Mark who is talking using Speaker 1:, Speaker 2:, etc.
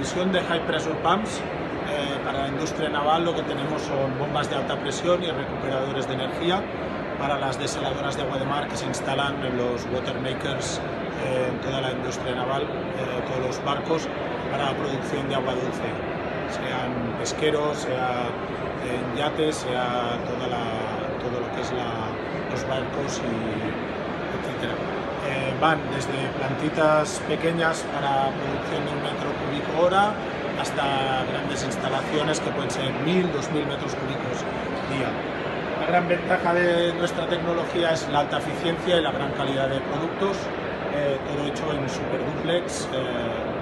Speaker 1: división de High Pressure Pumps, para la industria naval lo que tenemos son bombas de alta presión y recuperadores de energía para las desaladoras de agua de mar que se instalan en los water makers, en toda la industria naval, todos los barcos, para la producción de agua dulce, sean pesqueros, sea en yates, sea todo lo que es los barcos, etcétera. Van desde plantitas pequeñas para producción de 1 metro cúbico hora hasta grandes instalaciones que pueden ser 1000, 2000 metros cúbicos día. La gran ventaja de nuestra tecnología es la alta eficiencia y la gran calidad de productos, todo hecho en super duplex,